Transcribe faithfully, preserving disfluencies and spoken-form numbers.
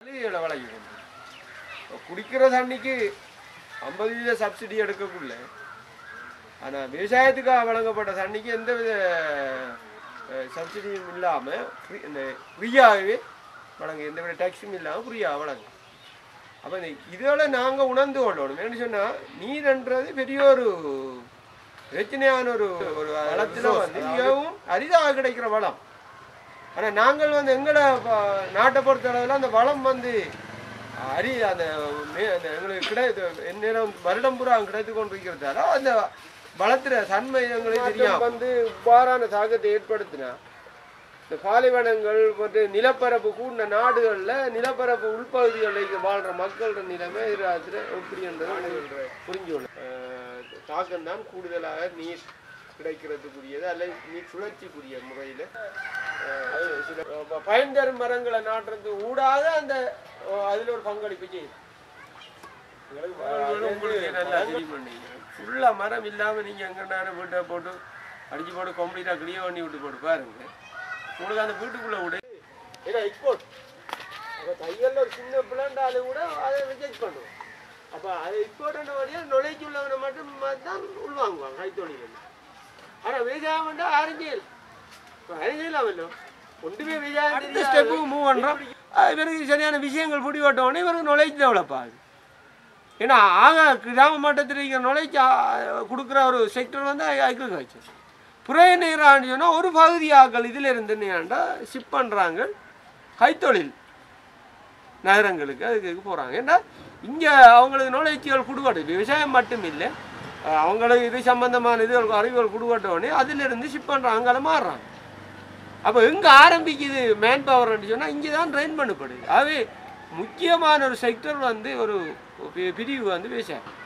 குடிக்கிற தண்ணிக்கு ஐம்பது வீத சப்சிடி எடுக்கக்குள்ள ஆனால் விவசாயத்துக்காக வழங்கப்பட்ட தண்ணிக்கு எந்த வித சப்சிடியும் இல்லாமல் ஃப்ரீ இந்த ஃப்ரீயாகவே வழங்க எந்த வித டேக்ஸும் இல்லாமல் ஃப்ரீயாக வழங்க. அப்போ இதோட நாங்கள் உணர்ந்து கொள்ளணும். என்ன சொன்னால் நீர்ன்றது பெரிய ஒரு பிரச்சனையான ஒரு ஒரு வளத்தில் வந்து மிகவும் அரிதாக கிடைக்கிற வளம். ஆனால் நாங்கள் வந்து எங்களை நாட்டை பொறுத்தளவில் அந்த வளம் வந்து அரி அந்த அந்த எங்களுக்கு கிடையாது நேரம் வருடம் பூரா கிடைத்து கொண்டிருக்கிறதால அந்த வளர்த்துற தன்மை எங்களுக்கு தெரியும். வந்து இவ்வாறான தாக்கத்தை ஏற்படுத்தினா இந்த பாலைவனங்கள் வந்து நிலப்பரப்பு கூடின நாடுகளில் நிலப்பரப்பு உள்பகுதிகளில் வாழ்கிற மக்களோட நிலைமை எதிராக எப்படின்றது புரிஞ்சுக்கணும். தாக்கம்தான் கூடுதலாக நீர் கிடைக்கிறதுக்குரியது அல்ல நீர் சுழற்சிக்குரிய முறையில் சில பயன் தரும் மரங்களை நாட்டுறது ஊடாக அந்த அதில் ஒரு பங்களிப்பு செய்யுது. நல்லா தெரியும் பண்ணீங்க ஃபுல்லாக மரம் இல்லாமல் நீங்கள் எங்கன்னா வீட்டை போட்டு அடிச்சு போட்டு கம்ப்ளீட்டாக கிளியர் பண்ணி விட்டு போட்டு பாருங்க உங்களுக்கு அந்த வீட்டுக்குள்ளே விட ஏன்னா எக்ஸ்போர்ட் அப்போ தையலில் ஒரு சின்ன பிளாண்டாலும் கூட அதை ரிஜெக்ட் பண்ணுவோம். அப்போ அதை எக்ஸ்போர்ட் வழியாக நுழைச்சி உள்ளவனை மட்டும் தான் உள்வாங்குவாங்க கைத்தொழில். ஆனால் விவசாயம் வந்து அறிஞ்சியல் இப்போ அறிஞ்சியலாம் இல்லை ஒன்றுமே விவசாயம் ஸ்டெப்பு மூவ் பண்ணுறோம். இவருக்கு சரியான விஷயங்கள் பிடிபட்டோடனே இவருக்கு நுழைச்சி டெவலப் ஆகுது. ஏன்னா ஆக கிராம மட்டத்தில் இருக்கிற நுழைச்சி கொடுக்குற ஒரு செக்டர் வந்து அக்ரிகல்ச்சர். புறைய நீரான்னு சொன்னால் ஒரு பகுதி ஆக்கள் இதில் இருந்துன்னா ஷிப் பண்ணுறாங்க கைத்தொழில் நகரங்களுக்கு அதுக்கு போகிறாங்க. ஏன்னா இங்கே அவங்களுக்கு நுழைச்சிகள் கொடுக்கட்டும் விவசாயம் மட்டும் இல்லை அவங்களுக்கு இது சம்பந்தமான இதுகளுக்கு அறிவுகள் கொடுக்கட்டோடனே அதிலிருந்து ஷிப் பண்ணுறாங்க அங்கே மாறுறாங்க. அப்போ எங்கே ஆரம்பிக்குது மேன் பவர்ன்னு சொன்னால் இங்கே தான் ட்ரெயின் பண்ணப்படுது. ஆகவே முக்கியமான ஒரு செக்டர் வந்து ஒரு பிரிவு வந்து விவசாயம்.